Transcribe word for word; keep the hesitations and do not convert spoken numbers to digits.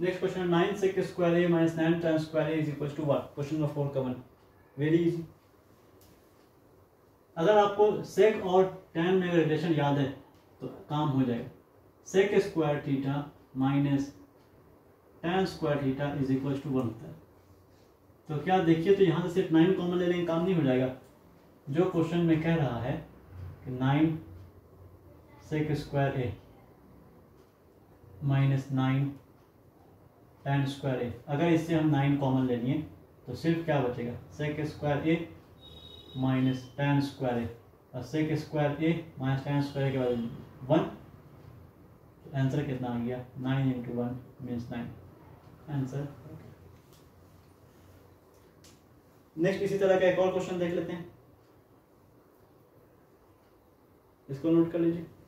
Next question, nine sec square A minus nine time square A is equal to what? Question number four का one, very easy. अगर आपको सेक और tan में relation याद है तो काम हो जाएगा। Sec square theta minus tan square theta is equal to one होता है। तो क्या देखिए, तो यहाँ से सिर्फ नाइन कॉमन ले लेंगे, काम नहीं हो जाएगा। जो क्वेश्चन में कह रहा है कि nine sec square A minus nine tan square A, अगर इससे हम नाइन कॉमन ले लिए तो सिर्फ क्या बचेगा? Sec square A minus tan square A, और sec square A minus tan square के बाद वन, तो आंसर कितना आ गया? Nine into one means nine answer. Next इसी तरह का एक और क्वेश्चन देख लेते हैं, इसको नोट कर लीजिए।